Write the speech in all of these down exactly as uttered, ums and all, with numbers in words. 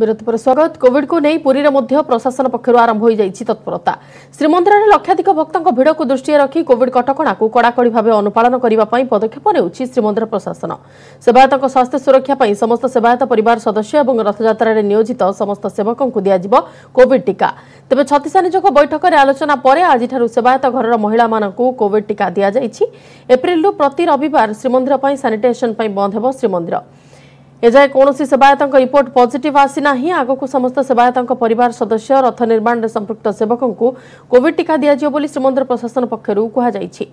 विरोध पर स्वागत। कोविड को नहीं पुरी प्रशासन पक्षर आरंभ हो जाइछि तत्परता। श्रीमंदिर में लक्षाधिक भक्तों भिड़ को दृष्टि रखी कोविड कटकणा को कड़ाकड़ी भाव अनुपालन करने पदक्षेप नेउछि श्रीमंदिर प्रशासन। सेवायतों स्वास्थ्य सुरक्षा पर समस्त सेवायत परिवार सदस्य और रथयात्रा नियोजित समस्त सेवकों को दिज्व कोविड टीका। तेज छत्तीस निजोग बैठक में आलोचना पर आज सेवायत घर महिला मानू कोविड टीका दि जाइछि। एप्रिल प्रति रविवार श्रीमंदिर पर सानिटेशन बंद हो श्रीमंदिर। एजाए कौन सेवायतों रिपोर्ट पॉजिटिव आसीना। आग को समस्त सेवायतों परिवार सदस्य रथ निर्माण में संपृक्त सेवकों को कोविड टीका दिज्व बोली श्रीमंदिर प्रशासन पक्षर कहुई।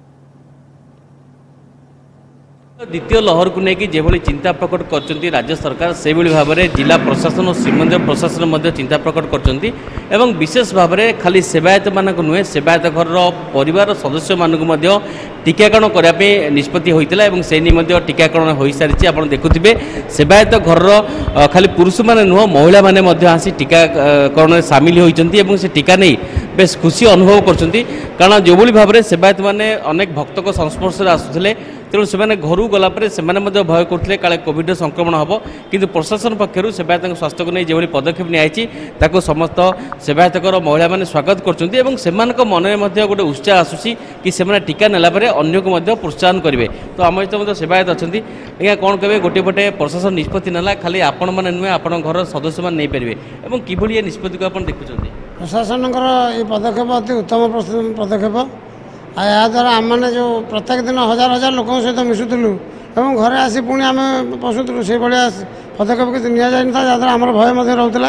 द्वितीय लहर को लेकिन जो चिंता प्रकट कर राज्य सरकार से भाव में जिला प्रशासन और श्रीमंदिर प्रशासन चिंता प्रकट कर विशेष भाव में खाली सेवायत मानक नुहे सेवायत घर परिवार सदस्य मानक टीकाकरण करने निष्पत्ति होता है। से नहीं टीकाकरण हो सारी आप देखुवे सेवायत घर खाली पुरुष मैंने नुह महिला मैंने आसी टीकाकरण सामिल होती से टीका नहीं बेस खुशी अनुभव कर जो भाव में सेवायत मैंने अनेक भक्त संस्पर्श आसुले तेणु से घर गलापर से भय करते काले कोविड संक्रमण हम किंतु प्रशासन पक्षर सेवायत स्वास्थ्य को नहीं जो पदक्षेप निया समस्त सेवायतकर महिला मैंने स्वागत कर मन में गोटे उत्साह आसूसी कि से टीका नेलापर अन्य को प्रोत्साहन करेंगे। तो आम सहित सेवायत अच्छा आज्ञा कौन कहे गोटे पटे प्रशासन निष्पत्ति ना खाली आपण मैंने नुहे आप घर सदस्य मैंने नहीं पारे और किभली निष्पत्ति को आप देखुं प्रशासन पदक्षेप अति उत्तम पदक्षेप या द्वारा आम मैंने जो प्रत्येक दिन हजार हजार लोक सहित मिशुलु और घरे आसी पुणी आम पशुलु से भाया पदक्षेप किसी नि जाए जहाँद्वारा आम भय रोला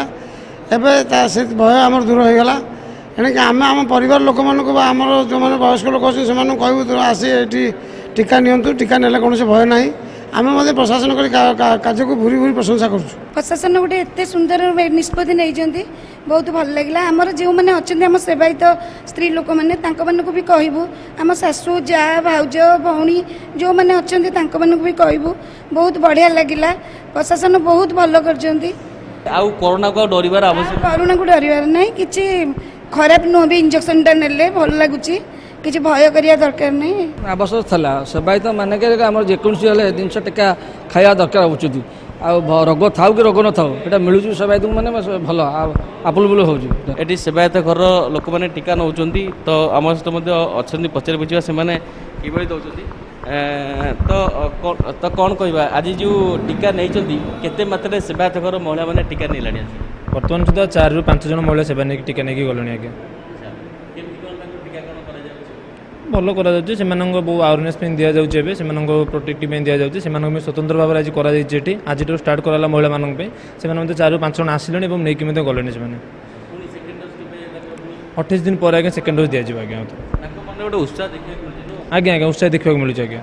एवं से भय आम दूर हो गला। एणिक आम आम परिवार लोक मानक आमर जो मैंने वयस्क लोक अच्छे से कहूँ आसी ये टीका नियंतु टीका नेले कौन भय ना आम प्रशासन कार्य को भूरी भूरी प्रशंसा कर प्रशासन गोटे एत सुंदर निष्पत्ति नहीं बहुत भल लगे। आमर जो मैंने अच्छा सेवायत स्त्री लोक मैंने भी कहूँ आम सासू जा भाउज भौणी जो मैंने अच्छा भी कहूँ बहुत बढ़िया लगे। प्रशासन बहुत भल कर कोरोना को डर कोरोना को डर ना कि खराब नुह भी इंजेक्शन टा ने भल लगुच किसी भय करिया दरकार नहीं आवश्यक था सेवायत मानक आम जेकोसी जिनस टीका खाया दरकार उचित आ रोग था कि रोग न था ये मिलूँ सेवायत मैंने भल आपुलबुल होती सेवायत घर लोक मैंने टीका नौ तो आम सहित अच्छा पचार बुझा से कि दौरान तो तो कौन कह आज जो टीका नहीं केते मात्रा सेवायत घर महिला मैंने टीका नहीं लाणी बर्तमान सुधा चार रु पांच जन महिला सेवा नहीं टीका नहीं गले आगे भल कर अवेयरनेस दि जाए से प्रोटेक्टिव दि जाए से स्वतंत्र भाव आज कर आज स्टार्ट कराला महिला मानक से चार रु पांच जन आसिले और नहीं गले से अठाईस दिन पर आगे सेकेंड डोज दिज्व आज्ञा आज्ञा आज्ञा उत्साह देखा मिलूँ आज्ञा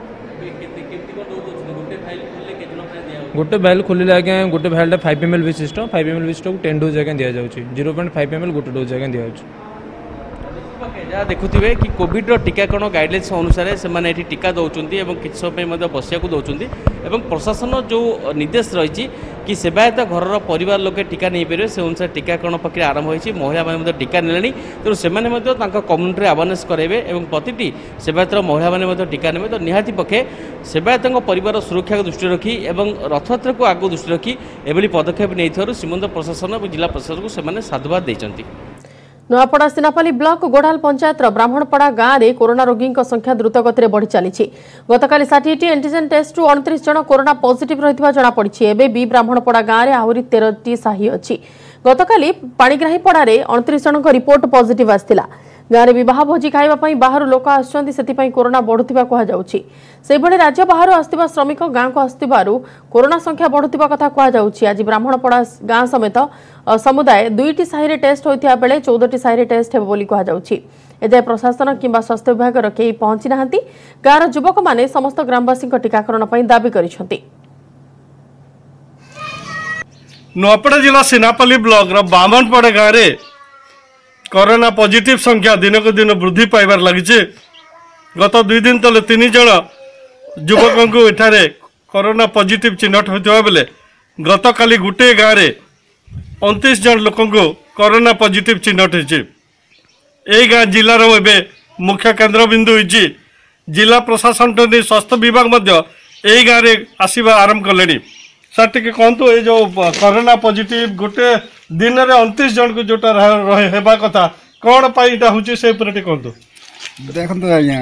गोटे फाइल खोलिले आज्ञा गोटे फाइल फाइव एम एल विशिष्ट फाइव एम एल विशिष्ट को टेन डोज आज्ञा दि जाऊँगी zero point five M L गोटे डोज आज्ञा दि जहाँ देखुए कि कोविड टीकाकरण गाइडलाइंस अनुसार से टीका दौरान किसी समय बसिया दौरान प्रशासन जो निर्देश रही कि सेवायत घर परिवार लोके टीका नहीं पारे से अनुसार टीकाकरण प्रक्रिया आरंभ होती महिला मैंने टीका ने तेणु से कम्युनिटी अवेयरनेस कराइबे और प्रति सेवायतर महिला मैंने टीका ने तो निहाती पक्षे सेवायत परिवार सुरक्षा को दृष्टि रखी रथयात्रा को आगे दृष्टि रखी एभली पदक्षेप नहीं श्रीमंदिर प्रशासन और जिला प्रशासन को सेमाने साधुवाद देइछन्ति। नुआपड़ा सिनापाली ब्लॉक गोढ़ाल पंचायत ब्राह्मणपड़ा गाँव में कोरोना रोगी संख्या द्रुत गति बढ़ी चली। गतकाली षाठी एंटीजेन टेस्ट रु अड़तीस जन कोरोना पॉजिटिव रही जमापड़ी। एवं भी ब्राह्मणपड़ा गाँव में आहरी तेरह साही अच्छी। गतकाली पाणिग्राहीपड़ा में अड़तीस जन रिपोर्ट पॉजिटिव आसाला। गाँव में बह भोजी खावाई बाहर लोक आसुच्च कोरोना बढ़ुवा कहु राज्य बाहर आसुवा श्रमिक गाँव को आसुवारू कोरोना संख्या बढ़ुवा कथा कहु। आज ब्राह्मणपड़ा गाँ समेत समुदाय दुईटी साही टेस्ट होता बेले चौदह साही टेस्ट हो कहु। एजाए प्रशासन किंबा स्वास्थ्य विभाग कई पहुंची ना। गाँव युवक मैंने समस्त ग्रामवासी टीकाकरण दाबी कर नुआपड़ा जिला सिनापाली ब्लॉक ब्राह्मणपड़ा गाँव में कोरोना पॉजिटिव संख्या दिन को दिन वृद्धि पाइबार लगी। गत दुई दिन तले तीन जन युवकों को एठारे कोरोना पॉजिटिव चिन्हट होता बेले गत काली गोटे गाँव में उनतीस जन लोकों को कोरोना पॉजिटिव चिन्हट होती। यही गाँ जिलार एवं मुख्य केन्द्र बिंदु होती। जिला प्रशासन स्वास्थ्य विभाग यही गाँव में आसवा आरंभ कले। सर टिके कहतु ये जो कोरोना पॉजिटिव गोटे दिन में उनतीस जन को जोटा हेबा कथा कौन पाइटा होची से ऊपर टिके कहतु देखंतु आज्ञा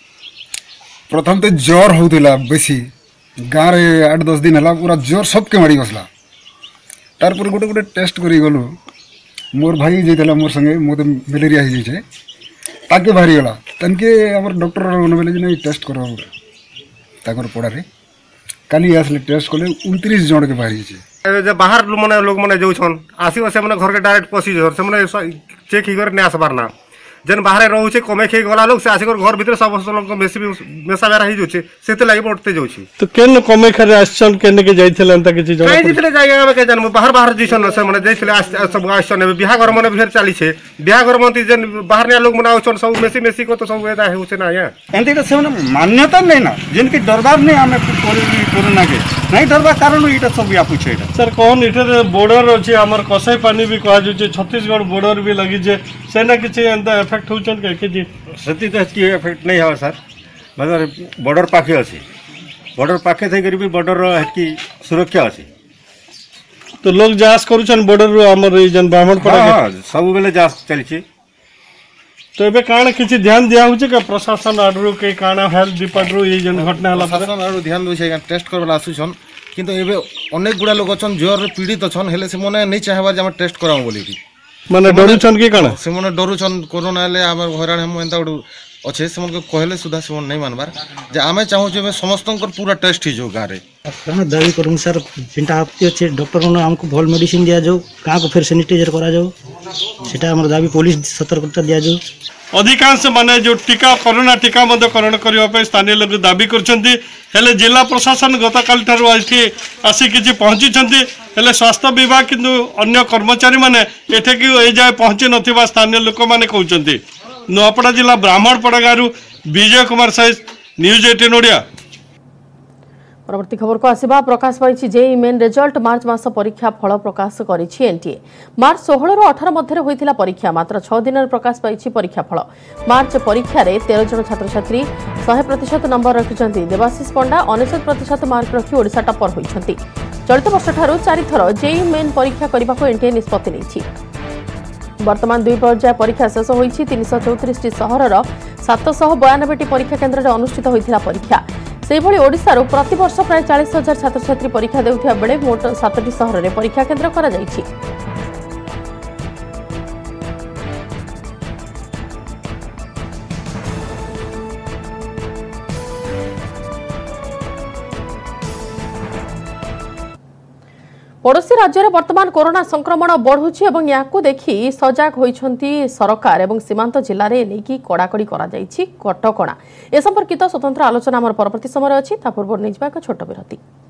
प्रथम तो ज्वर होउतिला बेसी गाँव रे आठ दस दिन है पूरा ज्वर सबके माड़ी बसला तार पर गोटे गोटे टेस्ट करी गलु मोर भाई जाइला मोर संगे मो मलेरिया हो जाइए ताके बाहरी गला तनके हमर डॉक्टर बोले जे नहीं टेस्ट करो ताकर पड़ारे काली आसले टेस्ट कले उनतीस जन के बाहरी छे बाहर माने लोग माने जोछन आसी से माने घर के डायरेक्ट पसी जर से माने चेक ही कर ने आसबार ना जेन बाहर रहउछे कमे खे गला लोग से आसी कर घर भीतर सब लोग मेसी मेसा बेरा ही जोछे सेते लागि पड़ते जोछि तो केन कमे खरे आछन केन के जाइथिले अंता किछि जण काई जितले जाय हम के जानम बाहर बाहर जिसन से माने जाइथिले सब आछन बियाह घर माने भीतर चाली छे बियाह घर मंती जेन बाहर ने लोग माने आछन सब मेसी मेसी को तो सब एदा होछे ना या एंती तो से माने मान्यता नै ना जेन की दरबार नै हमें कोरोना के नहीं दरबार कारण इटा सब या पूछे इटा सर कोन इटर बॉर्डर अछि हमर कसै पानी भी कहा जोचे छत्तीसगढ़ बॉर्डर भी लगी जे सेना किछि अंता इफेक्ट होचन के कि सती तो की इफेक्ट नहीं है सर मतलब बॉर्डर पाखे अच्छी बॉर्डर पाखे थे भी बॉर्डर की सुरक्षा अच्छी तो लोग जांच करूछन बॉर्डर हमर जन ब्राह्मण पड़ा हां सब बेले जांच चलछि तो एबे काण किछि ध्यान दिया होचे के प्रशासन आडरू के काण हेल्थ डिपार्टमेंट ये जन घटना हला प्रशासन आडू ध्यान दोछे टेस्ट करबला आसुछन किंतु एबे अनेक गुडा लोग अछन ज्वर पीड़ित अछन हेले से मने नहीं चाहबा जे हम टेस्ट कराऊ बोली की माने डरुछन की काण से मने डरुछन कोरोना हेले हमर हरान हम एंता अच्छे से मन कहले सुधा से मन नहीं मानबार जे आमे चाहू जे समस्त पूरा टेस्ट ही जो गाँव में दावी करूँ सर चिंता आपत्ति अच्छे डॉक्टर हमको भल मेडिसिन दिया जाऊ गाँव को फिर सैनिटाइजर करा जाऊ सेटा हमर दावी पुलिस सतर्कता दिया जाऊ अधिकांश माने जो टीका कोरोना टीका मध्यकरण करने स्थानीय लोग दाबी कर जिला प्रशासन गतकाल ठारू आसी किसी पहुंची हेले स्वास्थ्य विभाग किंतु अन्य कर्मचारी माने एठेकी ए जाए पहुंची नथिबा स्थानीय लोक माने कहउचंती। नुआपड़ा जिला ब्राह्मणपड़ा गारू विजय कुमार साइज न्यूज अठारह ओडिया। परवर्ती खबर को आसिबा प्रकाश पाई जेई मेन रिजल्ट मार्च मास परीक्षा फल प्रकाश करिछि एनटीए। मार्च सोलह रु अठारह मध्य होइथिला परीक्षा मात्र छह दिन रे प्रकाश पाई परीक्षा फल। मार्च परीक्षा रे तेरह जन छात्र छात्री सौ प्रतिशत नंबर रखिछंती। देवाशीष पंडा उनसठ प्रतिशत मार्क रखि ओडिशा टॉपर होइछंती। चलित वर्ष ठारू चारि थर जेई मेन परीक्षा करबा को एनटीए निष्पत्ति लेछि। वर्तमान दुई पर्याय परीक्षा शेष होइछि। तीन सौ चौतीस टी सहरर सात सौ बयानबे टी परीक्षा केन्द्र रे अनुष्ठित होइथिला परीक्षा। सेहिभଳି ओडिशाରୁ प्रतिवर्ष प्राय चालीस हजार छात्र छात्री परीक्षा देउथिबा बेले मोट सातटी सहर रे परीक्षा केन्द्र करा जाइछि। पड़ोशी राज्य में वर्तमान कोरोना संक्रमण बढ़ुछि एवं याकू देखि सजग होइछंती सरकार एवं सीमांत जिले में नहीं कड़ाकड़ी करा जाइछि कटकणा। ए संपर्कित स्वतंत्र आलोचना आम परवर्ती समय अच्छी। ता पूर्व नहीं छोट विरति।